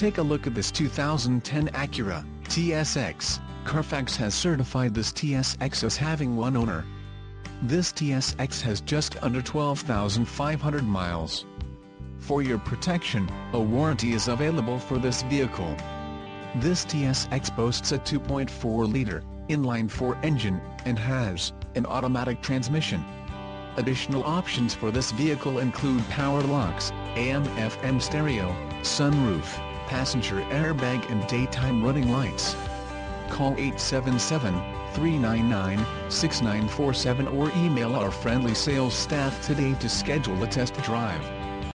Take a look at this 2010 Acura TSX. Carfax has certified this TSX as having one owner. This TSX has just under 12,500 miles. For your protection, a warranty is available for this vehicle. This TSX boasts a 2.4-liter inline-4 engine and has an automatic transmission. Additional options for this vehicle include power locks, AM/FM stereo, sunroof, passenger airbag and daytime running lights. Call 877-399-6947 or email our friendly sales staff today to schedule a test drive.